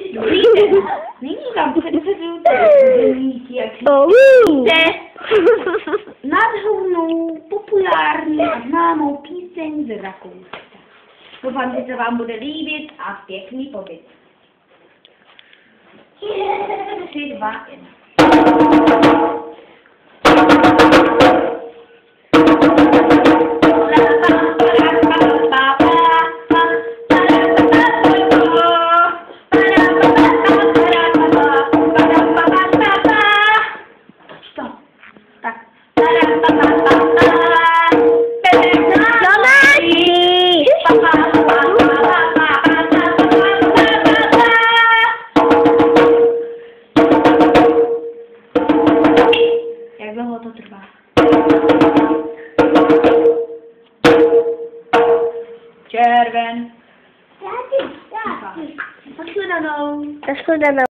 Nyní vám předvedu jak nádhernou, populární a známou píseň z Rakouska. Doufám, že se vám bude líbit a pěkný pobyt. 3, 2, 1. Tak. Jak dlouho to trvá? Červen. Nashledanou.